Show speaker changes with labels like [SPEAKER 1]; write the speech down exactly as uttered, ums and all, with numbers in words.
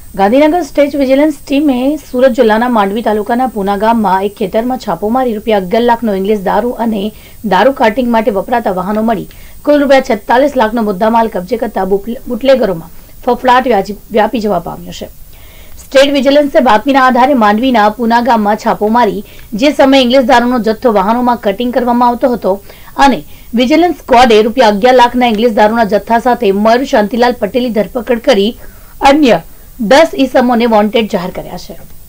[SPEAKER 1] Gandhinagar state vigilance ટીમે સુરત જિલ્લાના માંડવી તાલુકાના પૂના ગામમાં એક ખેતરમાં છાપો મારી રૂપિયા અગિયાર લાખનો ઇંગ્લિશ દારૂ અને દારૂ કાર્ટિંગ માટે વપરાતા વાહનો મળી કુલ રૂપિયા છેતાલીસ લાખનો મુદ્દામાલ કબજે કરતા બુટલેગરોમાં ફફડાટ વ્યાપી જવા પામ્યો છે। સ્ટેટ વિજિલન્સે બાતમીના આધારે માંડવીના પૂના ગામમાં છાપો મારી જે સમયે ઇંગ્લિશ દારૂનો જથ્થો વાહનોમાં કટિંગ કરવામાં આવતો હતો અને વિજિલન્સ સ્ક્વોડે રૂપિયા અગિયાર લાખના ઇંગ્લિશ દારૂના જથ્થા સાથે મયુર શાંતિલાલ પટેલની ધરપકડ કરી અન્ય દસ ઈસમોને વોન્ટેડ જાહેર કર્યા છે।